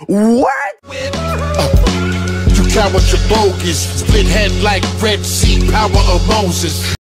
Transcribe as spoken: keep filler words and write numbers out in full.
What? You count your bogus, split head like Red Sea, power of Moses.